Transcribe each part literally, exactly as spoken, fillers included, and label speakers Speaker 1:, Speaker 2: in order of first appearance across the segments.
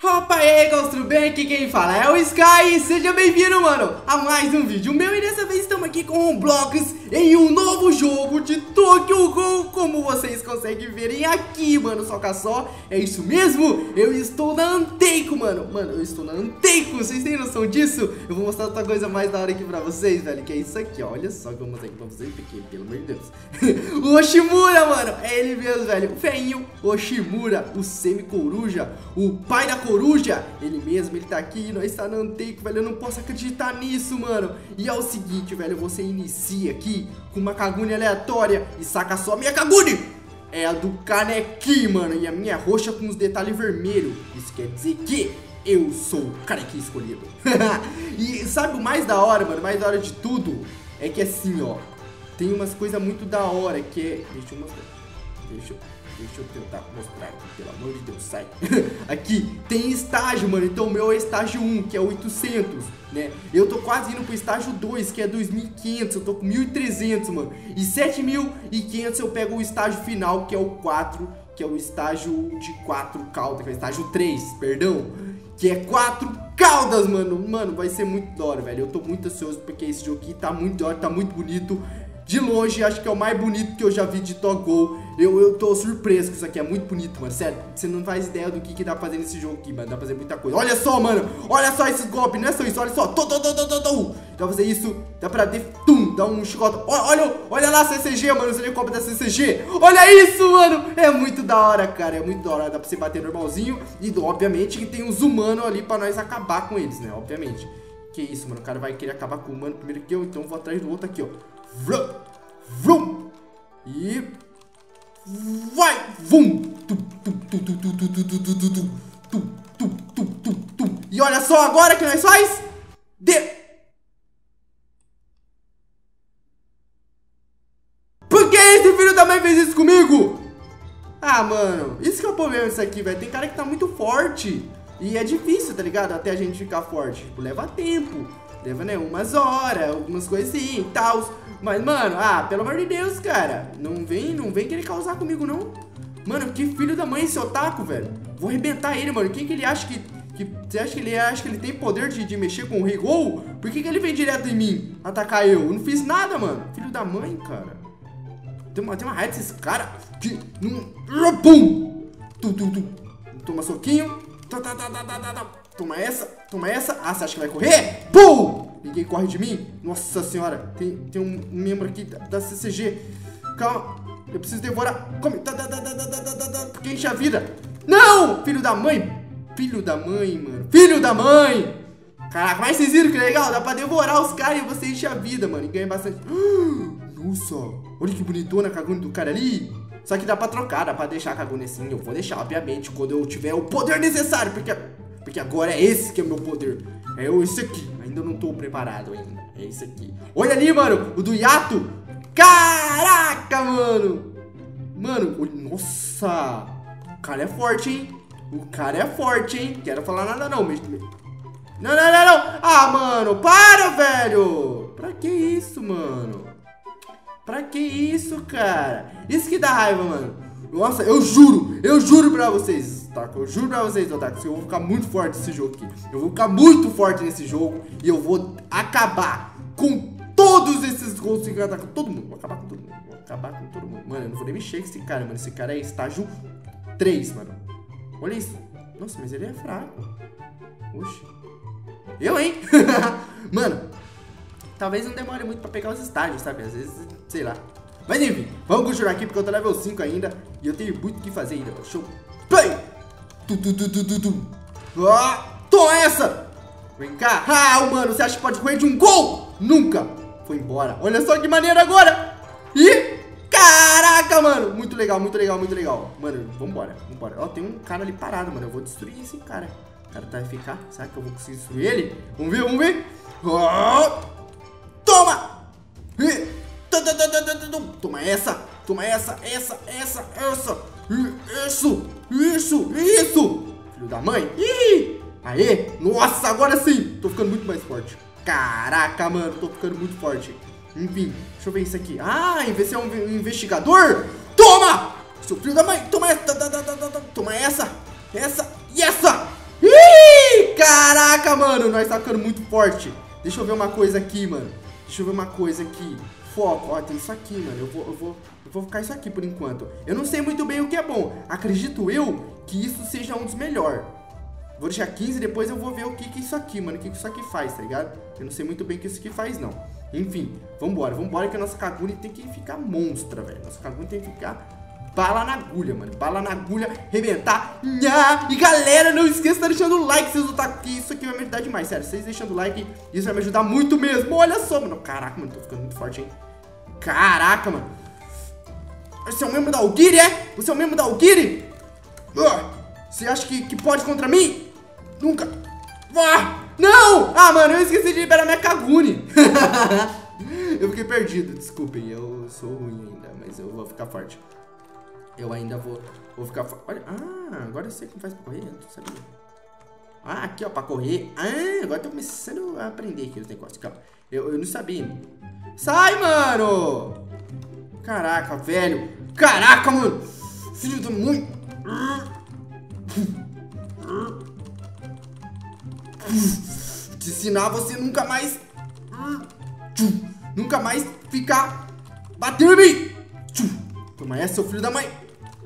Speaker 1: Opa, e aí, tudo bem? Aqui quem fala é o Sky. Seja bem-vindo, mano, a mais um vídeo meu. E dessa vez estamos aqui com o Roblox em um novo jogo de Tokyo Ghoul. Como vocês conseguem verem aqui, mano, só que só é isso mesmo. Eu estou na Anteico, mano. Mano, eu estou na Anteico, vocês têm noção disso? Eu vou mostrar outra coisa mais da hora aqui pra vocês, velho, que é isso aqui, ó. Olha só que eu vou mostrar aqui pra vocês, porque, pelo amor de Deus. O Oshimura, mano, é ele mesmo, velho. O feinho Oshimura, o semi-coruja, o pai da coruja. Coruja, ele mesmo, ele tá aqui, nós está na Anteico, velho, eu não posso acreditar nisso, mano. E é o seguinte, velho, você inicia aqui com uma Kagune aleatória e saca só a minha Kagune. É a do Kaneki, mano, e a minha roxa com os detalhes vermelhos. Isso quer dizer que eu sou o Kaneki escolhido. E sabe o mais da hora, mano, mais da hora de tudo? É que assim, ó, tem umas coisas muito da hora que é... Deixa eu mostrar, deixa eu... Deixa eu tentar mostrar aqui, pelo amor de Deus, sai. Aqui tem estágio, mano. Então o meu é estágio um, que é oitocentos, né? Eu tô quase indo pro estágio dois, que é dois mil e quinhentos. Eu tô com mil e trezentos, mano. E sete mil e quinhentos eu pego o estágio final, que é o quatro, que é o estágio de quatro caudas, que é o estágio três, perdão. Que é quatro caudas, mano. Mano, vai ser muito da hora, velho. Eu tô muito ansioso porque esse jogo aqui tá muito da hora, tá muito bonito. De longe, acho que é o mais bonito que eu já vi de Tokyo Ghoul. Eu, eu tô surpreso que isso aqui é muito bonito, mano. Sério, você não faz ideia do que, que dá pra fazer nesse jogo aqui, mano. Dá pra fazer muita coisa. Olha só, mano. Olha só esses golpes, não é só isso. Olha só. Tum, tum, tum, tum, tum, tum. Dá pra fazer isso. Dá pra def... Tum, dar um chicote. Olha, olha, olha lá a C C G, mano. Os helicópteros da C C G. Olha isso, mano. É muito da hora, cara. É muito da hora. Dá pra você bater normalzinho. E, obviamente, que tem os humanos ali pra nós acabar com eles, né? Obviamente. Que isso, mano. O cara vai querer acabar com o humano primeiro que eu. Então eu vou atrás do outro aqui, ó. Vrum. Vrum! E vai! Vum! Tum, tum, tum, tum, tum, tum, tum, tum, tum, tum, tum, tum, tum, tum. E olha só agora que nós faz de... Por que esse filho da mãe fez isso comigo? Ah, mano, isso que é o problema disso aqui, velho. Tem cara que tá muito forte e é difícil, tá ligado? Até a gente ficar forte. Tipo, leva tempo. Leva, né, umas horas, algumas coisinhas e tal. Mas, mano, ah, pelo amor de Deus, cara. Não vem, não vem querer causar comigo, não. Mano, que filho da mãe esse otaku, velho. Vou arrebentar ele, mano. Quem que ele acha que... que você acha que ele acha que ele tem poder de, de mexer com o Rei Ghoul? Por que que ele vem direto em mim atacar eu? Eu não fiz nada, mano. Filho da mãe, cara. Tem uma, tem uma raiva desses caras que... Não... Pum! Tu, tu, tu. Toma soquinho. Tá, tá, tá, tá, tá, tá. Toma essa, toma essa. Ah, você acha que vai correr? Pum! Ninguém corre de mim? Nossa senhora. Tem, tem um membro aqui da, da C C G. Calma. Eu preciso devorar. Come. Da, da, da, da, da, da, da, da, porque enche a vida. Não! Filho da mãe. Filho da mãe, mano. Filho da mãe. Caraca, mas vocês viram que legal? Dá pra devorar os caras e você enche a vida, mano. E ganha bastante. Nossa. Olha que bonitona a Kagune do cara ali. Só que dá pra trocar. Dá pra deixar a Kagune assim. Eu vou deixar, obviamente, quando eu tiver o poder necessário. Porque... Porque agora é esse que é o meu poder. É esse aqui. Ainda não tô preparado ainda. É esse aqui. Olha ali, mano. O do Yato. Caraca, mano. Mano. Nossa. O cara é forte, hein. O cara é forte, hein. Quero falar nada, não. Não, não, não, não. Ah, mano. Para, velho. Pra que isso, mano? Pra que isso, cara? Isso que dá raiva, mano. Nossa, eu juro. Eu juro pra vocês. Tá, eu juro pra vocês, Otaku, que eu vou ficar muito forte nesse jogo aqui. Eu vou ficar muito forte nesse jogo. E eu vou acabar com todos esses gols que com todo mundo. Vou acabar com todo mundo. Vou acabar com todo mundo. Mano, eu não vou nem mexer com esse cara, mano. Esse cara é estágio três, mano. Olha isso. Nossa, mas ele é fraco. Oxi. Eu, hein? Mano, talvez não demore muito pra pegar os estágios, sabe? Às vezes, sei lá. Mas enfim, vamos continuar aqui porque eu tô level cinco ainda. E eu tenho muito o que fazer ainda. Show. Play! Tu, tu, tu, tu, tu, tu. Ah, toma essa! Vem cá. Ah, mano, você acha que pode correr de um gol? Nunca! Foi embora. Olha só que maneiro agora! E... Caraca, mano! Muito legal, muito legal, muito legal. Mano, vambora, vambora. Ó, tem um cara ali parado, mano. Eu vou destruir esse cara. O cara tá a ficar. Será que eu vou conseguir destruir ele? Vamos ver, vamos ver. Ah, toma! E... Toma essa! Toma essa, essa, essa, essa! Isso! Isso! Isso! Filho da mãe! Ih! Aê! Nossa, agora sim! Tô ficando muito mais forte. Caraca, mano, tô ficando muito forte. Enfim, deixa eu ver isso aqui. Ah, você é um investigador? Toma! Seu filho da mãe! Toma essa! Toma essa! Essa! E essa! Ih! Caraca, mano, nós tá ficando muito forte. Deixa eu ver uma coisa aqui, mano. Deixa eu ver uma coisa aqui. Foco, ó, tem isso aqui, mano. Eu vou, eu vou, eu vou ficar isso aqui por enquanto. Eu não sei muito bem o que é bom. Acredito eu que isso seja um dos melhores. Vou deixar quinze, depois eu vou ver o que que é isso aqui, mano. O que que isso aqui faz, tá ligado? Eu não sei muito bem o que isso aqui faz, não. Enfim, vambora, vambora que a nossa Kaguni tem que ficar monstra, velho. Nossa Kaguni tem que ficar bala na agulha, mano. Bala na agulha, arrebentar. Nha! E galera, não esqueça de estar deixando o like se vocês notarem que isso aqui vai me ajudar demais, sério. Vocês deixando o like, isso vai me ajudar muito mesmo. Olha só, mano. Caraca, mano, tô ficando muito forte, hein? Caraca, mano. Você é um membro da Ogiri, é? Você é um membro da Ogiri? Uh, você acha que, que pode contra mim? Nunca. Ah, não! Ah, mano, eu esqueci de liberar minha Kaguni. Eu fiquei perdido, desculpem. Eu sou ruim ainda, mas eu vou ficar forte. Eu ainda vou, vou ficar forte. Olha, ah, agora eu sei como faz pra correr, eu não sabia. Ah, aqui, ó, pra correr. Ah, agora eu tô começando a aprender aqui os negócios. Calma. Eu, eu não sabia. Sai, mano! Caraca, velho. Caraca, mano. Filho da mãe. Te ensinar você nunca mais... Nunca mais ficar batendo em mim. Toma essa, seu filho da mãe.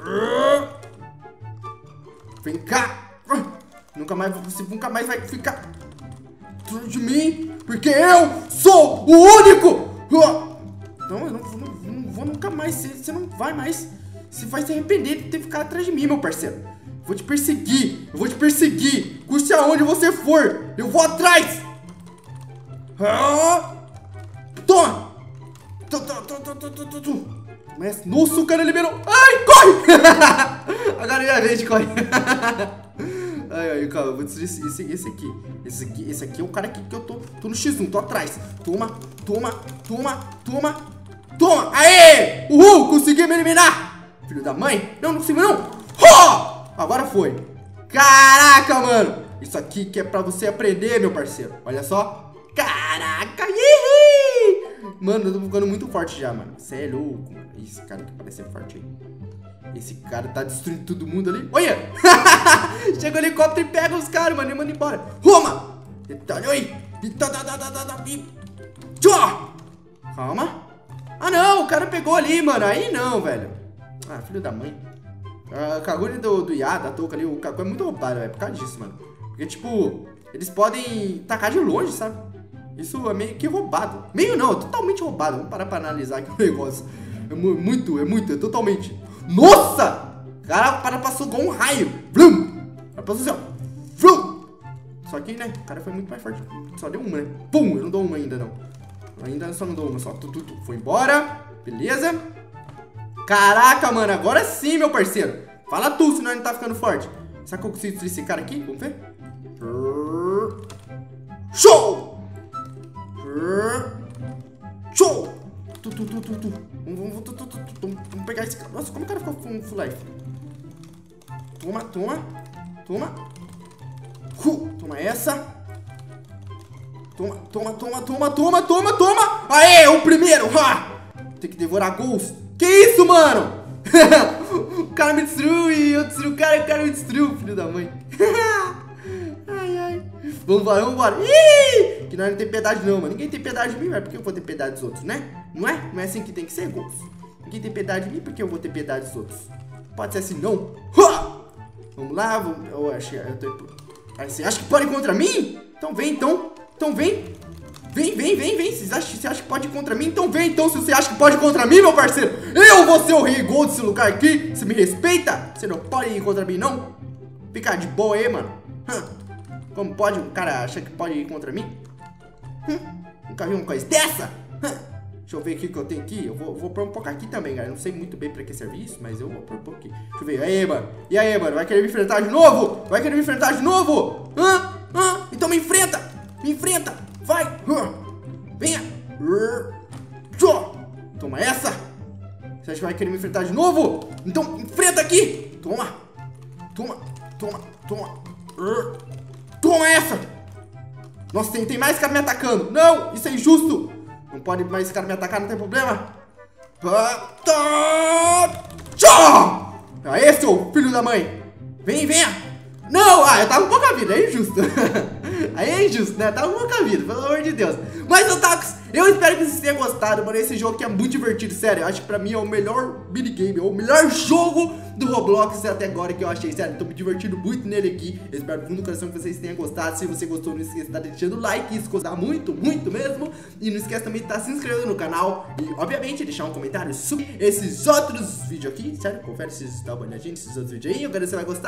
Speaker 1: Vem cá. Nunca mais, você nunca mais vai ficar dentro de mim, porque eu sou o único. Não, eu não, não, não vou nunca mais. Você, você não vai mais. Você vai se arrepender de ter ficado atrás de mim, meu parceiro. Vou te perseguir. Eu vou te perseguir. Custe aonde você for. Eu vou atrás. Toma. Mas, nossa, o cara liberou. Ai, corre. Agora minha vez, corre. Ai, ai, calma, eu vou destruir esse, esse, esse aqui. Esse aqui. Esse aqui é o cara que, que eu tô. Tô no xis um, tô atrás. Toma, toma, toma, toma. Toma! Aê! Uhul! Consegui me eliminar! Filho da mãe! Não, não consigo não! Oh! Agora foi! Caraca, mano! Isso aqui que é pra você aprender, meu parceiro. Olha só! Caraca! Ihi! Mano, eu tô ficando muito forte já, mano. Você é louco, mano. Esse cara que parece ser forte aí. Esse cara tá destruindo todo mundo ali. Olha! Chega o helicóptero e pega os caras, mano. E manda embora. Roma! Detalhe aí! Calma! Ah, não, o cara pegou ali, mano. Aí não, velho. Ah, filho da mãe. A Kaguni do, do Yada, da Touca ali, o Kaku é muito roubado, velho. Por causa disso, mano. Porque, tipo, eles podem tacar de longe, sabe? Isso é meio que roubado. Meio não, é totalmente roubado. Vamos parar pra analisar aqui o negócio. É muito, é muito, é totalmente. Nossa! O cara para, passou igual um raio. Vrum! Ela passou assim, ó. Vrum! Só que, né, o cara foi muito mais forte. Só deu uma, né? Pum! Eu não dou uma ainda, não. Ainda só não dou uma, só tu, tu, tu. Foi embora, beleza? Caraca, mano, agora sim, meu parceiro. Fala tu, senão ele tá ficando forte. Será que eu consigo destruir esse cara aqui? Vamos ver. Show! Show! Tu, tu, tu, tu, tu. Vamos, tu, tu, tu, tu. Vamos pegar esse cara. Nossa, como o cara ficou full, full life? Toma, toma. Toma. Uh, toma essa. Toma, toma, toma, toma, toma, toma, toma! Aê, o primeiro! Ha! Tem que devorar gols. Que isso, mano? O cara me destruiu e eu destruí o cara e o cara me destruiu, filho da mãe. Ai, ai. Vambora, vambora. Ih! Que nós não tem piedade não, mano. Ninguém tem piedade de mim, mas por que eu vou ter piedade dos outros, né? Não é? Não é assim que tem que ser, gols. Ninguém tem piedade de mim, por que eu vou ter piedade dos outros? Pode ser assim, não. Ha! Vamos lá, vamos... Eu acho que... Eu tô... Aí, você acha que pode ir contra mim? Então vem, então. Então vem, vem, vem, vem, vem. Você acha, você acha que pode ir contra mim? Então vem, então, se você acha que pode ir contra mim, meu parceiro. Eu vou ser o rei gol desse lugar aqui. Você me respeita? Você não pode ir contra mim, não? Fica de boa aí, mano. Hum. Como pode um cara achar que pode ir contra mim? Hum. Nunca vi uma coisa dessa? Hum. Deixa eu ver aqui o que eu tenho aqui. Eu vou, vou pôr um pouco aqui também, galera. Não sei muito bem pra que serve isso, mas eu vou pôr um pouco aqui. Deixa eu ver. Aí, mano. E aí, mano? Vai querer me enfrentar de novo? Vai querer me enfrentar de novo? Hã? Hã? Então me enfrenta! Me enfrenta! Vai! Venha! Toma essa! Você acha que vai querer me enfrentar de novo? Então enfrenta aqui! Toma! Toma! Toma! Toma! Toma essa! Nossa, tem, tem mais cara me atacando! Não! Isso é injusto! Não pode mais esse cara me atacar, não tem problema! Aê, seu filho da mãe! Vem, venha! Não! Ah, eu tava com pouca vida, é injusto! Aê, injusto, né? Tá louca a vida, pelo amor de Deus. Mas, otakus, eu espero que vocês tenham gostado, mano. Esse jogo aqui é muito divertido, sério. Eu acho que pra mim é o melhor minigame, é o melhor jogo do Roblox até agora que eu achei, sério. Tô me divertindo muito nele aqui. Eu espero do fundo do coração que vocês tenham gostado. Se você gostou, não esqueça de estar deixando o like, isso gostar muito, muito mesmo. E não esqueça também de estar se inscrevendo no canal e, obviamente, deixar um comentário sobre esses outros vídeos aqui, sério. Confere se você tá olhadinho nesses outros vídeos aí. Eu quero que você vai gostar.